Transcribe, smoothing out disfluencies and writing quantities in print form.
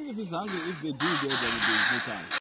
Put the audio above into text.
if it's hungry, if they do go, there will be a good time.